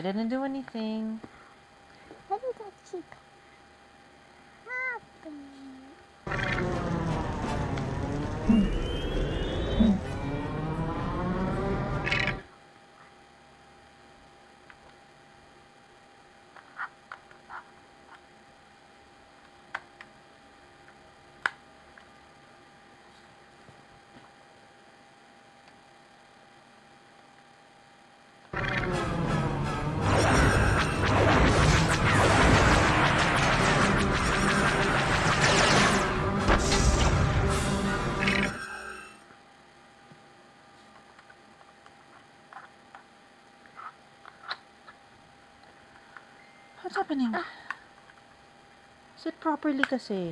didn't do anything. What did that keep happening? What's happening? Sit properly kasi.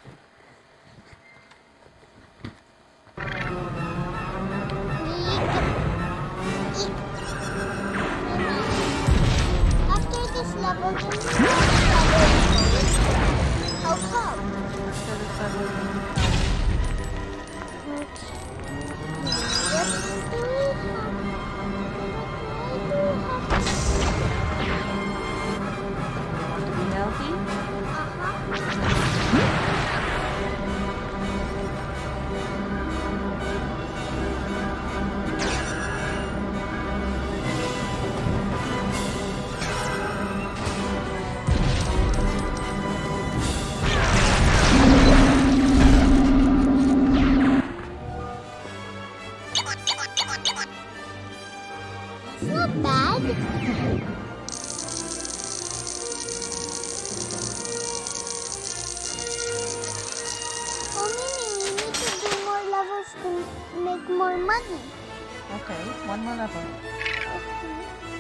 After this level, how come? Healthy? It's not bad. To make more money. Okay, one more level. Okay.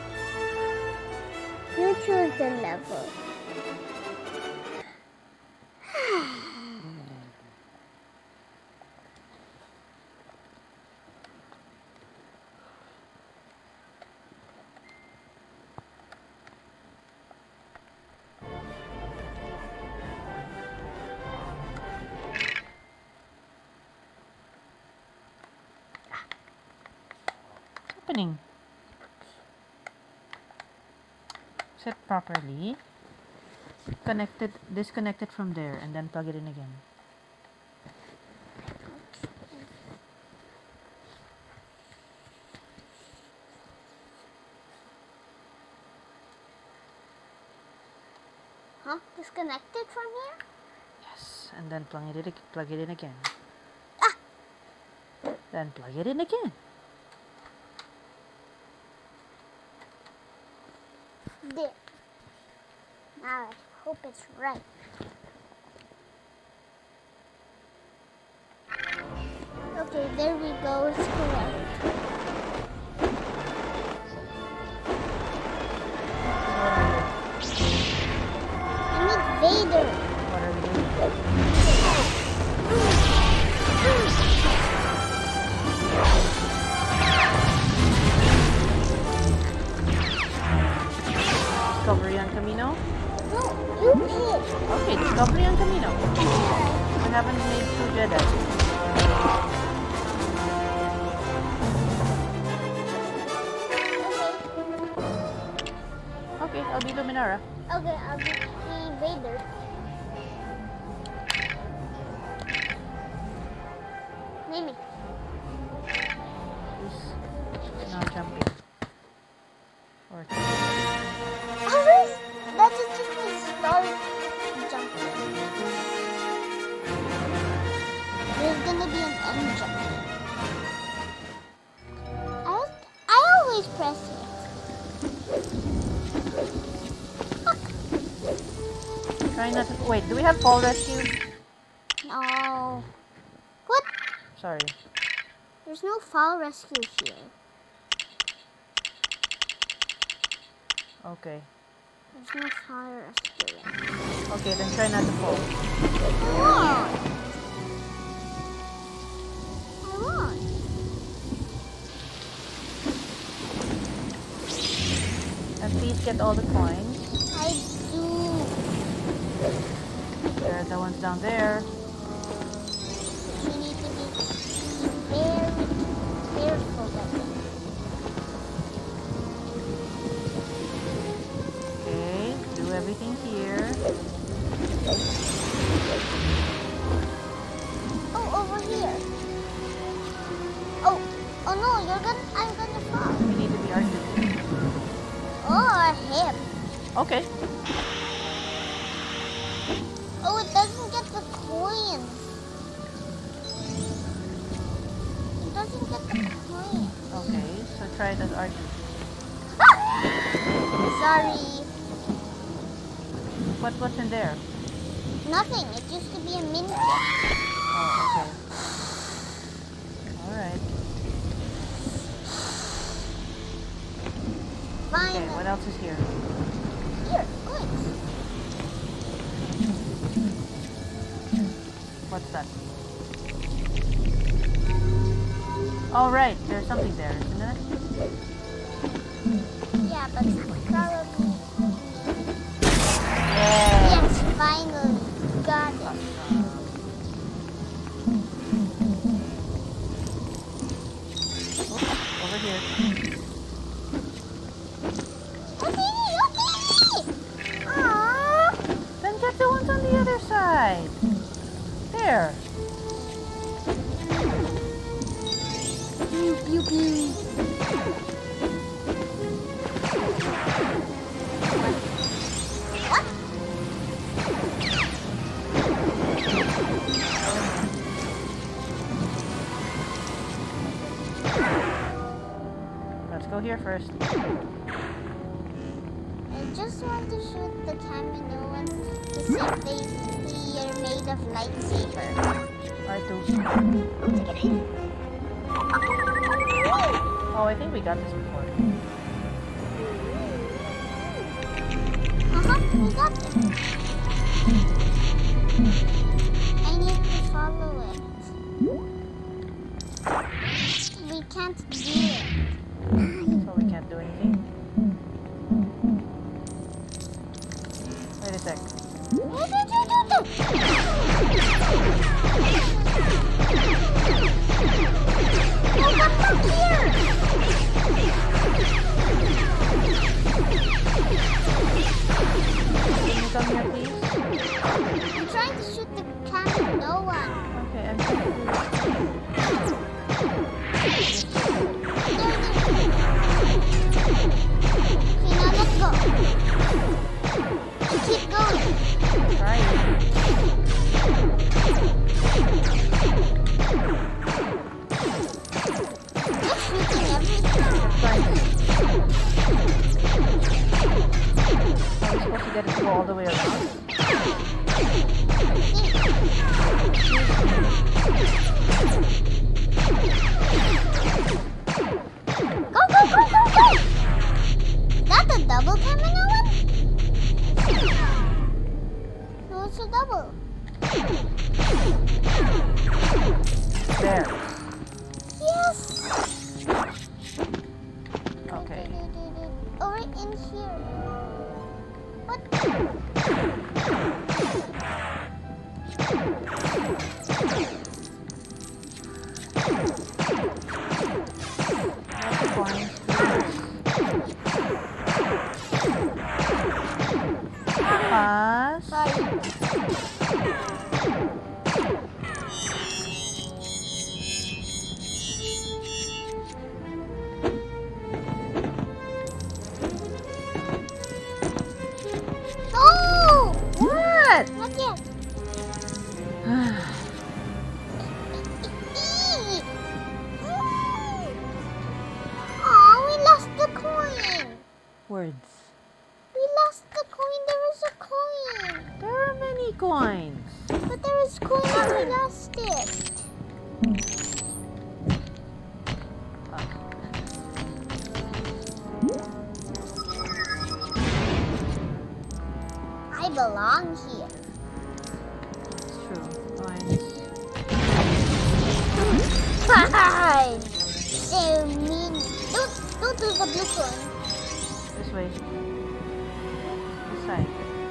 You choose the level. Happening? Sit properly. Disconnect it from there and then plug it in again. Huh? Disconnect it from here? Yes, and then plug it in again. Ah! Then plug it in again. There. Now I hope it's right. Okay, there we go. It's correct. I need Vader. What are we doing? Discovery on Camino? No, you pick. Okay, Discovery on Camino. We haven't made two Jedi. Okay, I'll be Luminara. Okay, I'll be Vader. Name it. He's now jumping. Or Always, that is just the start jumping. There's gonna be an end jumping. I always press it. try not to. Wait, do we have fall rescue? No. What? Sorry. There's no fall rescue here. Okay. There's no fall rescue. Okay, then try not to fall. I won't. I won't. And please get all the coins. I do. There are the ones down there. You need to be very careful with it. everything here. Oh, over here. Oh no, I'm gonna fall. We need to be arctic. Or him. Okay. Oh, it doesn't get the coins. It doesn't get the coins. Okay, so try it as arctic. Sorry. What's in there? Nothing. It used to be a mint. Oh, okay. Alright. Fine. Okay, what else is here? Here, coins. What's that? Oh, right. There's something there, isn't there? Yeah, but probably. Yeah. Yes, finally. Got it. Oops, over here. Aww. Then get the ones on the other side. There. Pew, pew, pew. What? Let's go here first. I just want to shoot the camino ones to see if they are made of lightsaber. R2. Oh, I think we got this before. We got it. I need to follow it. We can't do it. So we can't do anything. Wait a sec. What did you do? Oh, come back here! Can you come here, please? I'm trying to shoot the camera, no one. Okay, I'm trying to do Okay, now let's go. Keep going. try it. Just shooting everything. Let's try it. Are we supposed to get it to go all the way around? Go! Is that a double camera one? No, it's a double. There. Yes! Okay. Oh, right in here. What? That's fine. Pass. Sorry. No! What? Not yet. Oh, we lost the coin. Words. We lost the coin. There was a coin. There are many coins. But there was coin and we lost it. I belong here. It's true. Coins. Hi! So mean. Don't do the blue coin. This way. This side.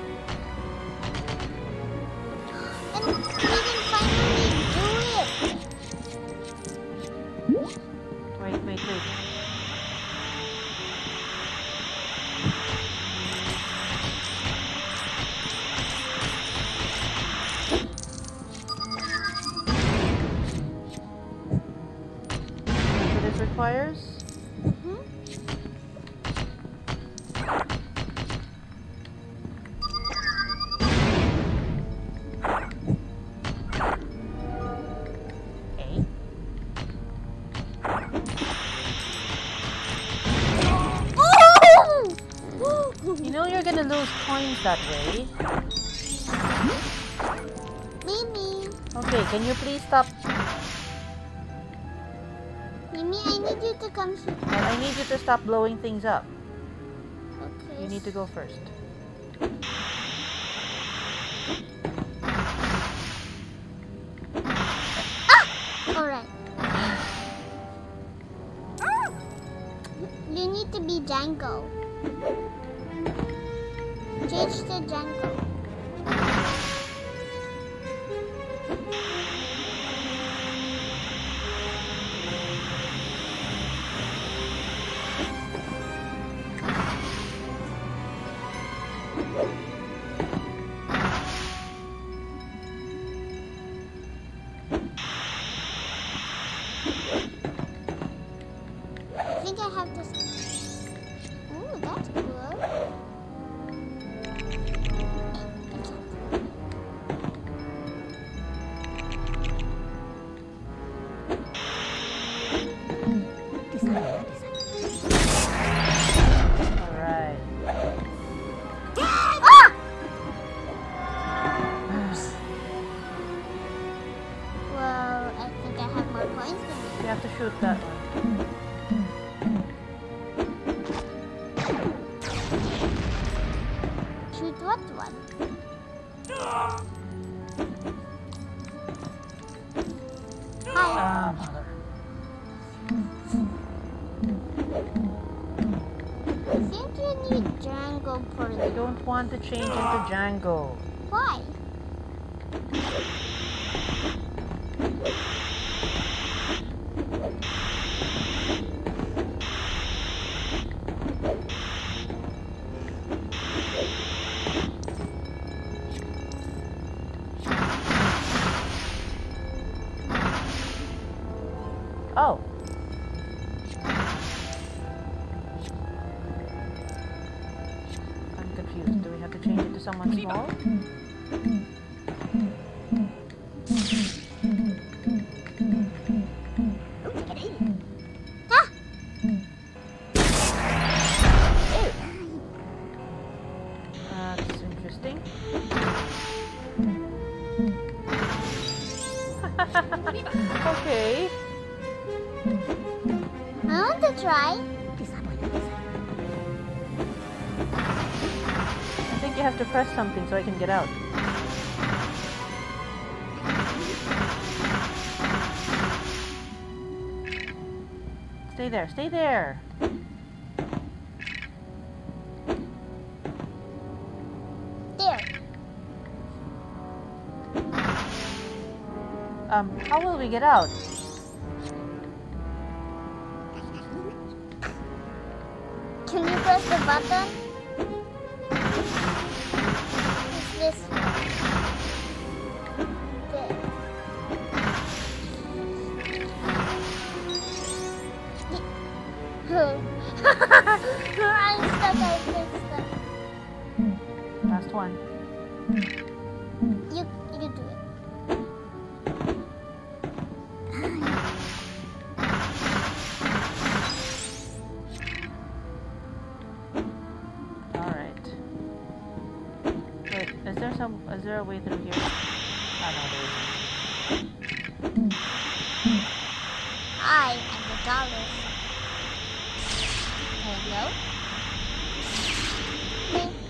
And we can finally do it. Wait. you're gonna lose coins that way. Mimi. Okay, can you please stop? Mimi, I need you to come here. Well, I need you to stop blowing things up. Okay. You need to go first. Alright. You need to be Django. Change to Django. I think I have to. Ooh, that's cool. Alright. Ah! Well, I think I have more coins than you. You have to shoot that one. Shoot what one? Hi. Mother. I think you need Django for I the. don't want to change into Django. Why? Oh. I'm confused. Do we have to change it to someone small? Ah! That's interesting. Okay. I want to try. I think you have to press something so I can get out. Stay there, stay there. There. How will we get out? Can you press the button? It's this one. There. I'm stuck. I'm stuck. Last one. You do it. Alright. Wait, is there a way through here? Oh no, there isn't. I am the dollar. Hello?